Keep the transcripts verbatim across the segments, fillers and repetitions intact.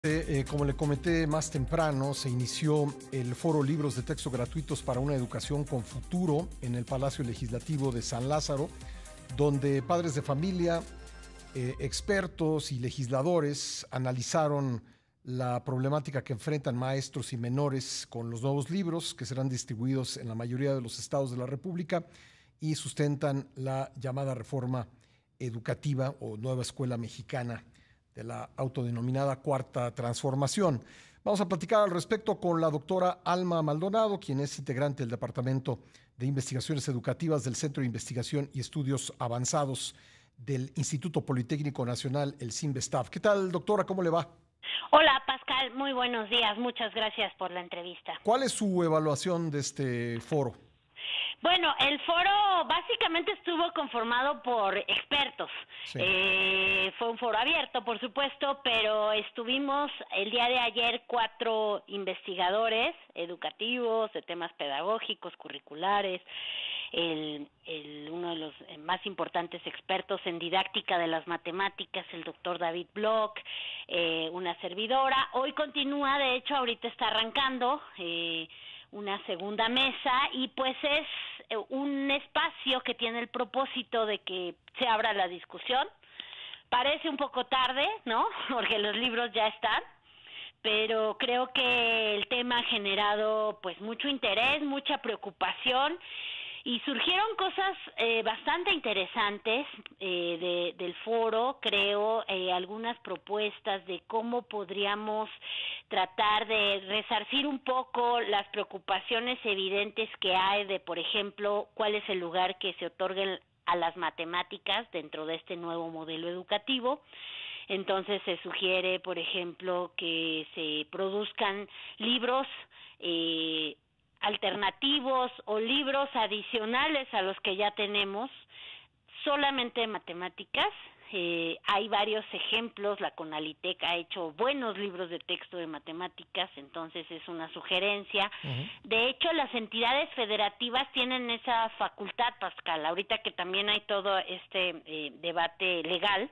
Eh, eh, como le comenté más temprano, se inició el foro Libros de Texto Gratuitos para una Educación con Futuro en el Palacio Legislativo de San Lázaro, donde padres de familia, eh, expertos y legisladores analizaron la problemática que enfrentan maestros y menores con los nuevos libros que serán distribuidos en la mayoría de los estados de la República y sustentan la llamada reforma educativa o nueva escuela mexicana de la autodenominada Cuarta Transformación. Vamos a platicar al respecto con la doctora Alma Maldonado, quien es integrante del Departamento de Investigaciones Educativas del Centro de Investigación y Estudios Avanzados del Instituto Politécnico Nacional, el CINVESTAF. ¿Qué tal, doctora? ¿Cómo le va? Hola, Pascal. Muy buenos días. Muchas gracias por la entrevista. ¿Cuál es su evaluación de este foro? Bueno, el foro básicamente estuvo conformado por expertos. Sí. Eh, fue un foro abierto, por supuesto, pero estuvimos el día de ayer cuatro investigadores educativos de temas pedagógicos, curriculares, el, el, uno de los más importantes expertos en didáctica de las matemáticas, el doctor David Bloch, eh, una servidora. Hoy continúa, de hecho, ahorita está arrancando, eh, una segunda mesa y pues es un espacio que tiene el propósito de que se abra la discusión. Parece un poco tarde, ¿no? Porque los libros ya están, pero creo que el tema ha generado pues mucho interés, mucha preocupación y surgieron cosas eh, bastante interesantes eh, de, del foro, creo, eh, algunas propuestas de cómo podríamos tratar de resarcir un poco las preocupaciones evidentes que hay de, por ejemplo, cuál es el lugar que se otorgue a las matemáticas dentro de este nuevo modelo educativo. Entonces se sugiere, por ejemplo, que se produzcan libros eh, alternativos o libros adicionales a los que ya tenemos, solamente de matemáticas. Eh, hay varios ejemplos, la CONALITEC ha hecho buenos libros de texto de matemáticas, entonces es una sugerencia. Uh-huh. De hecho, las entidades federativas tienen esa facultad, Pascal, ahorita que también hay todo este eh, debate legal.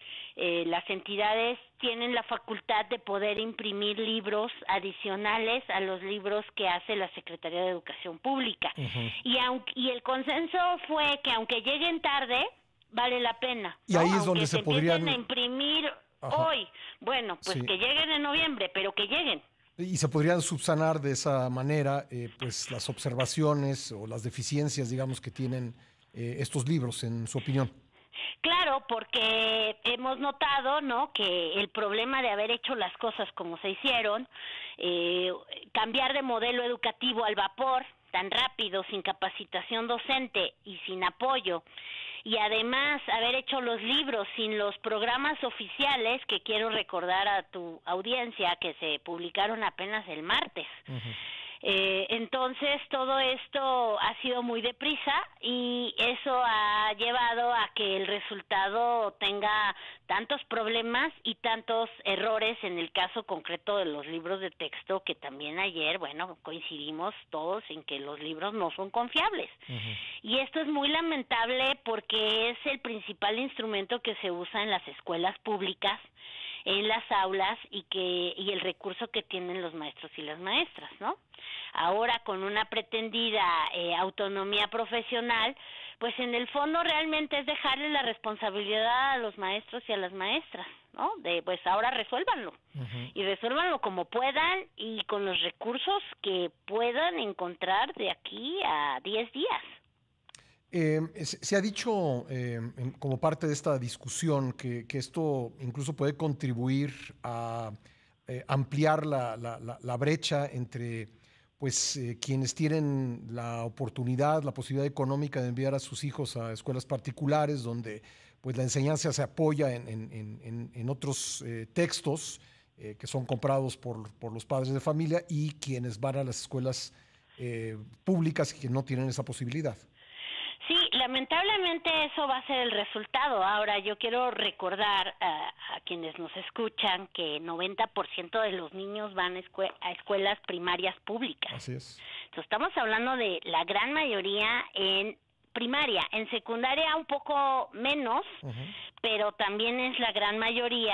Eh, las entidades tienen la facultad de poder imprimir libros adicionales a los libros que hace la Secretaría de Educación Pública. Uh-huh. Y, aunque, y el consenso fue que aunque lleguen tarde, vale la pena. Y ahí ¿no? es Aunque donde se, se podrían... empiecen a imprimir Ajá. hoy, bueno, pues sí. que lleguen en noviembre, pero que lleguen. Y se podrían subsanar de esa manera eh, pues las observaciones o las deficiencias, digamos, que tienen eh, estos libros, en su opinión. Claro, porque hemos notado, ¿no?, que el problema de haber hecho las cosas como se hicieron, eh, cambiar de modelo educativo al vapor, tan rápido, sin capacitación docente y sin apoyo, y además haber hecho los libros sin los programas oficiales, que quiero recordar a tu audiencia que se publicaron apenas el martes. Uh-huh. Eh, entonces todo esto ha sido muy deprisa y eso ha llevado a que el resultado tenga tantos problemas y tantos errores en el caso concreto de los libros de texto, que también ayer, bueno, coincidimos todos en que los libros no son confiables. Uh-huh. Y esto es muy lamentable porque es el principal instrumento que se usa en las escuelas públicas, en las aulas, y que y el recurso que tienen los maestros y las maestras, ¿no? Ahora, con una pretendida eh, autonomía profesional, pues en el fondo realmente es dejarle la responsabilidad a los maestros y a las maestras, ¿no? De pues ahora resuélvanlo. Uh-huh. Y resuélvanlo como puedan y con los recursos que puedan encontrar de aquí a diez días. Eh, se ha dicho eh, como parte de esta discusión que, que esto incluso puede contribuir a eh, ampliar la, la, la brecha entre pues, eh, quienes tienen la oportunidad, la posibilidad económica de enviar a sus hijos a escuelas particulares donde pues, la enseñanza se apoya en, en, en, en otros eh, textos eh, que son comprados por, por los padres de familia, y quienes van a las escuelas eh, públicas que no tienen esa posibilidad. Sí, lamentablemente eso va a ser el resultado. Ahora, yo quiero recordar a, a quienes nos escuchan que noventa por ciento de los niños van a, escue a escuelas primarias públicas. Así es. Entonces, estamos hablando de la gran mayoría en primaria. En secundaria un poco menos, uh-huh. pero también es la gran mayoría.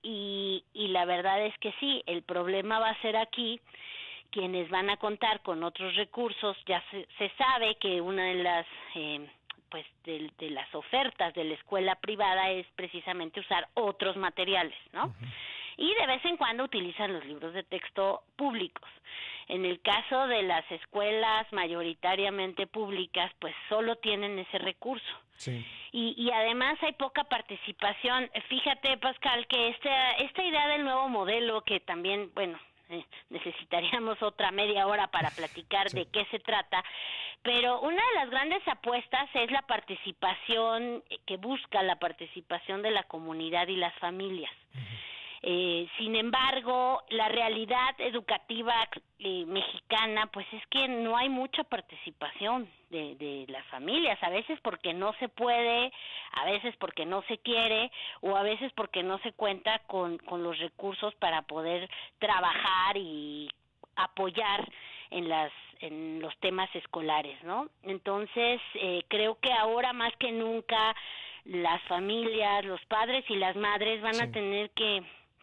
y, y la verdad es que sí, el problema va a ser aquí quienes van a contar con otros recursos. Ya se, se sabe que una de las eh, pues de, de las ofertas de la escuela privada es precisamente usar otros materiales, ¿no? Uh-huh. Y de vez en cuando utilizan los libros de texto públicos. En el caso de las escuelas mayoritariamente públicas, pues solo tienen ese recurso. Sí. Y, y además hay poca participación. Fíjate, Pascal, que esta, esta idea del nuevo modelo, que también, bueno, eh, necesitaríamos otra media hora para platicar sí. de qué se trata, pero una de las grandes apuestas es la participación, que busca la participación de la comunidad y las familias. Uh-huh. Eh, sin embargo, la realidad educativa eh, mexicana, pues es que no hay mucha participación de, de las familias, a veces porque no se puede, a veces porque no se quiere, o a veces porque no se cuenta con, con los recursos para poder trabajar y apoyar en las en los temas escolares, ¿no? Entonces, eh, creo que ahora más que nunca las familias, los padres y las madres van sí. a tener que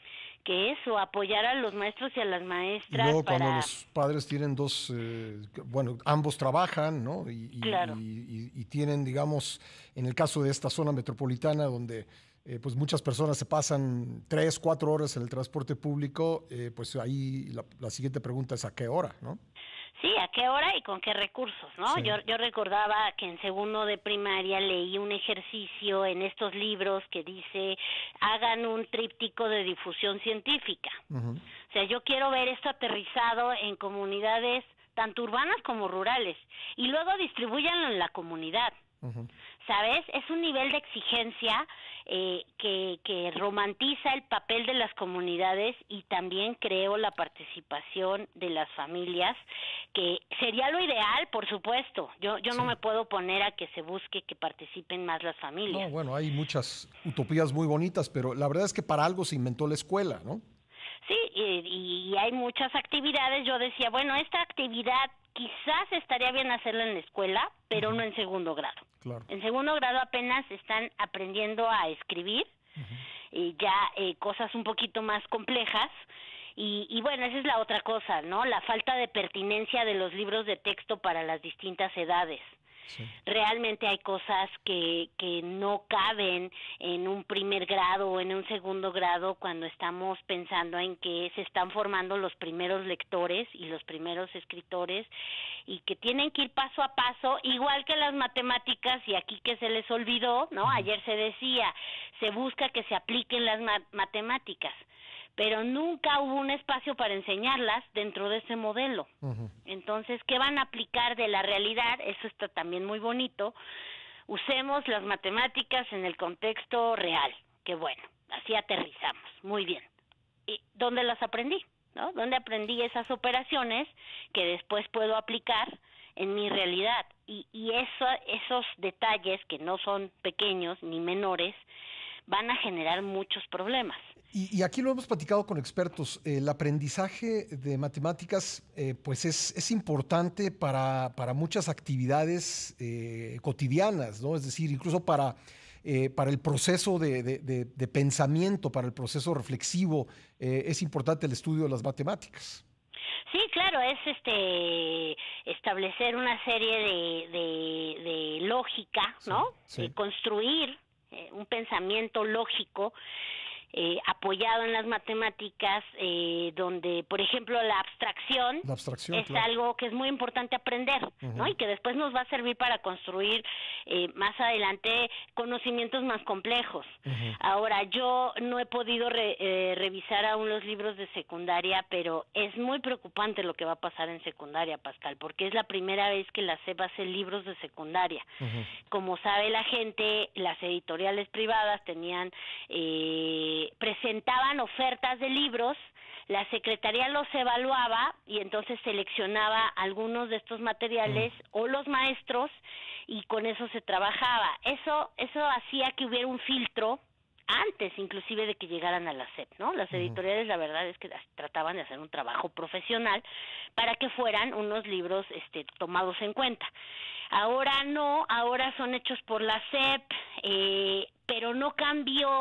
que eso, apoyar a los maestros y a las maestras. Y luego para... cuando los padres tienen dos, eh, bueno, ambos trabajan, ¿no? Y, y, claro. y, y, y tienen, digamos, en el caso de esta zona metropolitana, donde eh, pues muchas personas se pasan tres, cuatro horas en el transporte público, eh, pues ahí la, la siguiente pregunta es ¿a qué hora, no? Sí, ¿a qué hora y con qué recursos, no? Sí. Yo, yo recordaba que en segundo de primaria leí un ejercicio en estos libros que dice, hagan un tríptico de difusión científica. Uh-huh. O sea, yo quiero ver esto aterrizado en comunidades tanto urbanas como rurales, y luego distribúyanlo en la comunidad. Uh-huh. ¿Sabes? Es un nivel de exigencia eh, que, que romantiza el papel de las comunidades y también creo la participación de las familias, que sería lo ideal, por supuesto. Yo yo sí. no me puedo poner a que se busque que participen más las familias. No, bueno, hay muchas utopías muy bonitas, pero la verdad es que para algo se inventó la escuela, ¿no? Sí, y, y hay muchas actividades. Yo decía, bueno, esta actividad quizás estaría bien hacerla en la escuela, pero uh-huh. no en segundo grado. Claro. En segundo grado apenas están aprendiendo a escribir, uh-huh. y ya eh, cosas un poquito más complejas, y, y bueno, esa es la otra cosa, ¿no? La falta de pertinencia de los libros de texto para las distintas edades. Sí. Realmente hay cosas que, que no caben en un primer grado o en un segundo grado cuando estamos pensando en que se están formando los primeros lectores y los primeros escritores, y que tienen que ir paso a paso, igual que las matemáticas, y aquí que se les olvidó, ¿no? Uh-huh. Ayer se decía, se busca que se apliquen las ma- matemáticas, pero nunca hubo un espacio para enseñarlas dentro de ese modelo. Uh-huh. Entonces, ¿qué van a aplicar de la realidad? Eso está también muy bonito. Usemos las matemáticas en el contexto real, que bueno, así aterrizamos, muy bien. ¿Y dónde las aprendí? ¿No? ¿Dónde aprendí esas operaciones que después puedo aplicar en mi realidad? Y, y eso, esos detalles, que no son pequeños ni menores, van a generar muchos problemas. Y, y aquí lo hemos platicado con expertos. Eh, el aprendizaje de matemáticas eh, pues es, es importante para, para muchas actividades eh, cotidianas, ¿no? Es decir, incluso para, eh, para el proceso de, de, de, de pensamiento, para el proceso reflexivo, eh, es importante el estudio de las matemáticas. Sí, claro, es este establecer una serie de, de, de lógica, ¿no? Sí, sí. Eh, construir eh, un pensamiento lógico Eh, apoyado en las matemáticas, eh, donde, por ejemplo, la abstracción, la abstracción es claro. algo que es muy importante aprender, uh-huh. ¿no? Y que después nos va a servir para construir eh, más adelante conocimientos más complejos. Uh-huh. Ahora, yo no he podido re, eh, revisar aún los libros de secundaria, pero es muy preocupante lo que va a pasar en secundaria, Pascal, porque es la primera vez que la SEP hace libros de secundaria. Uh-huh. Como sabe la gente, las editoriales privadas tenían eh, presentaban ofertas de libros, la Secretaría los evaluaba y entonces seleccionaba algunos de estos materiales mm. o los maestros, y con eso se trabajaba. Eso eso hacía que hubiera un filtro antes inclusive de que llegaran a la SEP, ¿no? Las editoriales, la verdad es que trataban de hacer un trabajo profesional para que fueran unos libros este, tomados en cuenta. Ahora no, ahora son hechos por la SEP, eh, pero no cambió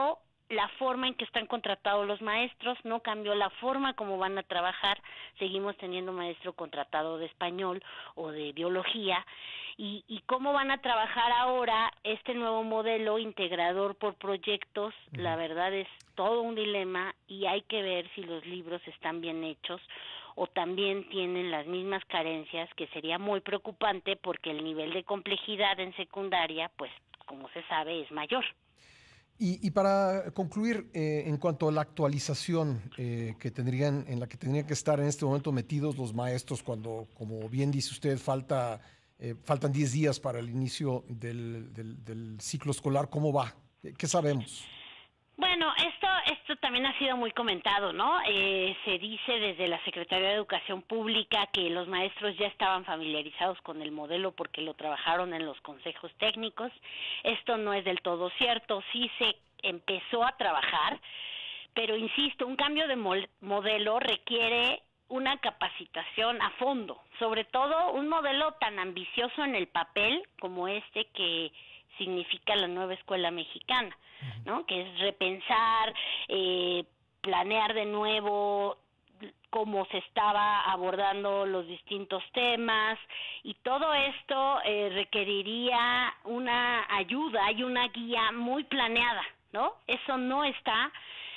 la forma en que están contratados los maestros, no cambió la forma como van a trabajar, seguimos teniendo maestro contratado de español o de biología, y, y cómo van a trabajar ahora este nuevo modelo integrador por proyectos, uh-huh. La verdad es todo un dilema y hay que ver si los libros están bien hechos o también tienen las mismas carencias, que sería muy preocupante porque el nivel de complejidad en secundaria, pues como se sabe, es mayor. Y, y para concluir, eh, en cuanto a la actualización eh, que tendrían, en la que tendrían que estar en este momento metidos los maestros, cuando, como bien dice usted, falta, eh, faltan diez días para el inicio del, del, del ciclo escolar, ¿cómo va? ¿Qué, qué sabemos? Bueno, esto esto también ha sido muy comentado, ¿no? Eh, se dice desde la Secretaría de Educación Pública que los maestros ya estaban familiarizados con el modelo porque lo trabajaron en los consejos técnicos. Esto no es del todo cierto, sí se empezó a trabajar, pero insisto, un cambio de mo- modelo requiere una capacitación a fondo, sobre todo un modelo tan ambicioso en el papel como este que significa la nueva escuela mexicana, ¿no? Que es repensar, eh, planear de nuevo cómo se estaba abordando los distintos temas, y todo esto eh, requeriría una ayuda y una guía muy planeada, ¿no? Eso no está,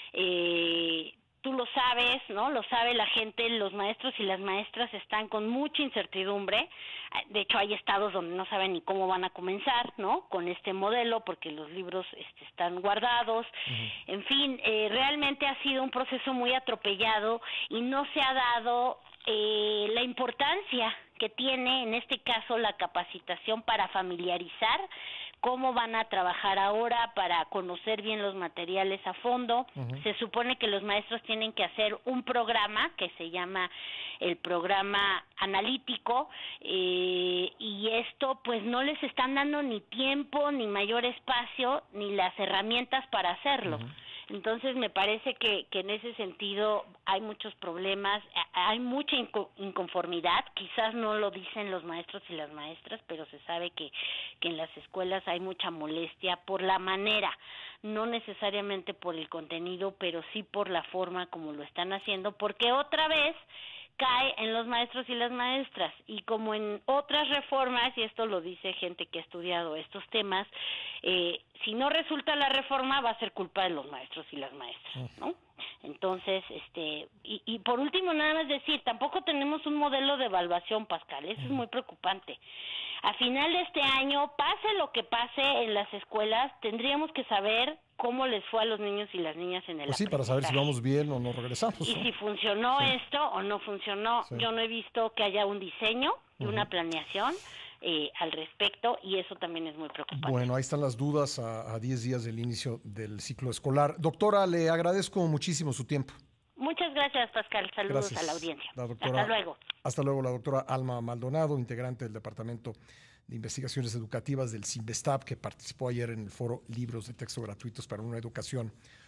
eh, tú lo sabes, ¿no? Lo sabe la gente, los maestros y las maestras están con mucha incertidumbre. De hecho, hay estados donde no saben ni cómo van a comenzar, ¿no? Con este modelo, porque los libros este, están guardados. Uh-huh. En fin, eh, realmente ha sido un proceso muy atropellado y no se ha dado eh, la importancia que tiene, en este caso, la capacitación para familiarizar cómo van a trabajar ahora, para conocer bien los materiales a fondo. Uh-huh. Se supone que los maestros tienen que hacer un programa que se llama el programa analítico, eh, y esto pues no les están dando ni tiempo, ni mayor espacio, ni las herramientas para hacerlo. Uh-huh. Entonces me parece que, que en ese sentido hay muchos problemas, hay mucha inco- inconformidad, quizás no lo dicen los maestros y las maestras, pero se sabe que, que en las escuelas hay mucha molestia por la manera, no necesariamente por el contenido, pero sí por la forma como lo están haciendo, porque otra vez cae en los maestros y las maestras, y como en otras reformas, y esto lo dice gente que ha estudiado estos temas, eh, si no resulta la reforma va a ser culpa de los maestros y las maestras, ¿no? Entonces, este, y, y por último nada más decir, tampoco tenemos un modelo de evaluación, Pascal, eso es muy preocupante. A final de este año, pase lo que pase en las escuelas, tendríamos que saber cómo les fue a los niños y las niñas en el Pues sí, para saber si vamos bien o nos regresamos, y ¿no? si funcionó sí. esto o no funcionó. Sí. Yo no he visto que haya un diseño y uh-huh. una planeación eh, al respecto, y eso también es muy preocupante. Bueno, ahí están las dudas a diez días del inicio del ciclo escolar. Doctora, le agradezco muchísimo su tiempo. Muchas gracias, Pascal. Saludos gracias. a la audiencia. La doctora, hasta luego. Hasta luego, la doctora Alma Maldonado, integrante del Departamento de Investigaciones Educativas del CINVESTAB, que participó ayer en el foro Libros de Texto Gratuitos para una Educación